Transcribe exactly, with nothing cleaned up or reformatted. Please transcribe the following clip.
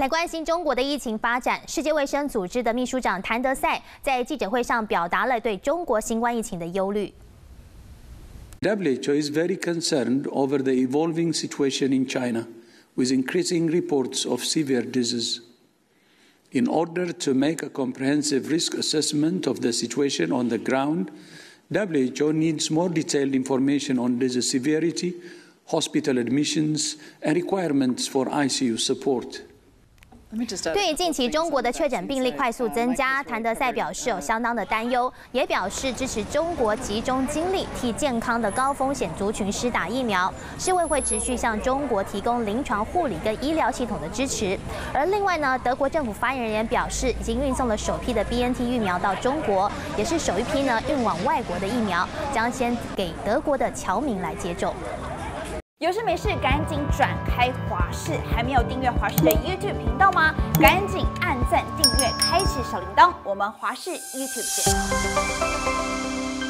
在关心中国的疫情发展，世界卫生组织的秘书长谭德赛在记者会上表达了对中国新冠疫情的忧虑。 W H O is very concerned over the evolving situation in China, with increasing reports of severe disease. In order to make a comprehensive risk assessment of the situation on the ground, W H O needs more detailed information on disease severity, hospital admissions, and requirements for I C U support. 对于近期中国的确诊病例快速增加，谭德赛表示有相当的担忧，也表示支持中国集中精力替健康的高风险族群施打疫苗。世卫会持续向中国提供临床护理跟医疗系统的支持。而另外呢，德国政府发言人表示，已经运送了首批的 B N T 疫苗到中国，也是首一批呢运往外国的疫苗，将先给德国的侨民来接种。 有事没事赶紧转开华视，还没有订阅华视的 YouTube 频道吗？赶紧按赞、订阅、开启小铃铛，我们华视 YouTube 见。